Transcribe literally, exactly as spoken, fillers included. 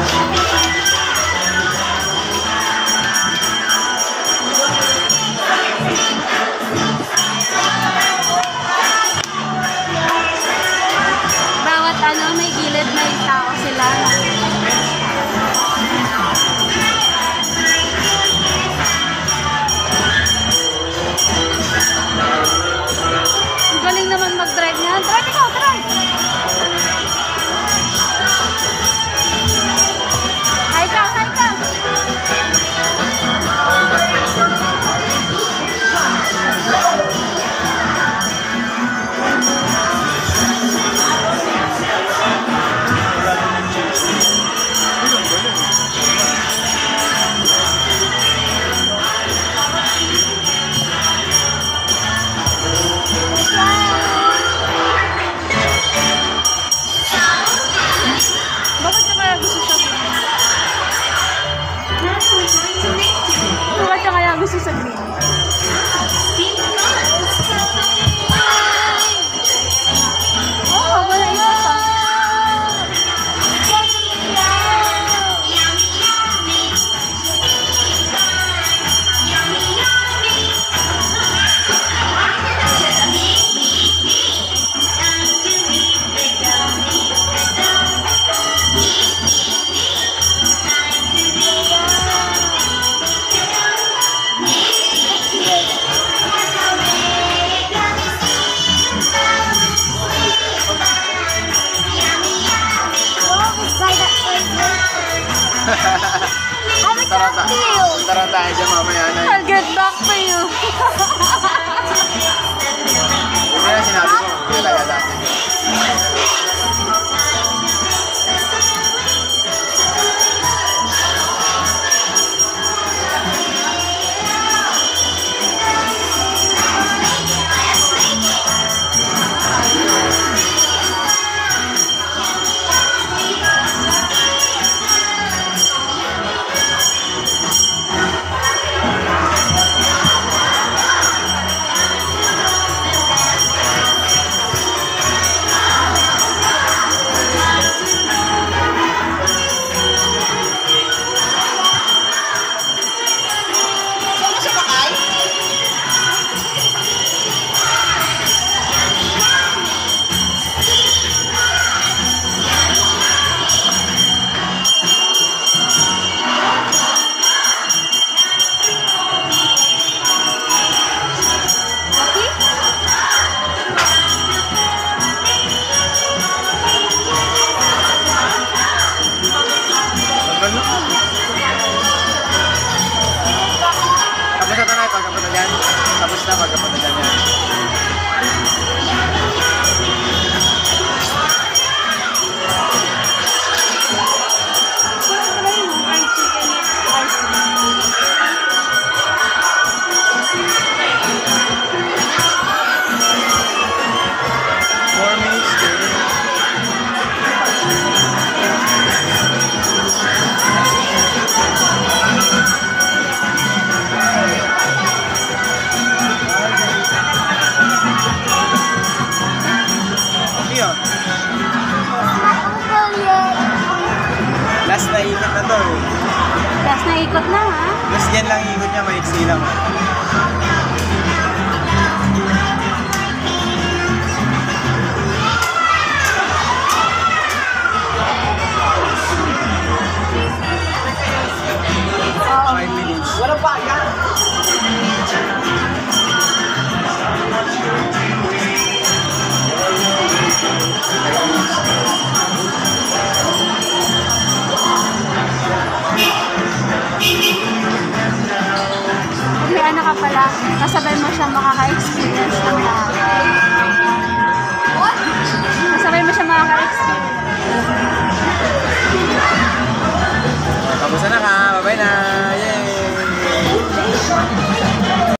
Mag-drive niya. Drive ikaw, drive! Hi ka, hi ka! Bakit ka kaya gusto sa green? Oh, wala isa pa. Tara tayo. Tara tayo dyan mamaya na. I'll get back to you. Hindi na sinabi ko. Hindi talaga dati. Tapos na tayo pagkapunta dyan. Tapos na pagkapunta dyan yan. Four minutes to last na ikot na to eh. Last na ikot na ha? Last yan lang ikot niya, maiksi lang. five minutes. Wala pa yan! May anak ka pala, kasabay mo siya makaka-experience ng lahat. Kasabay mo siya makaka-experience. Tapos na ka, bye-bye na!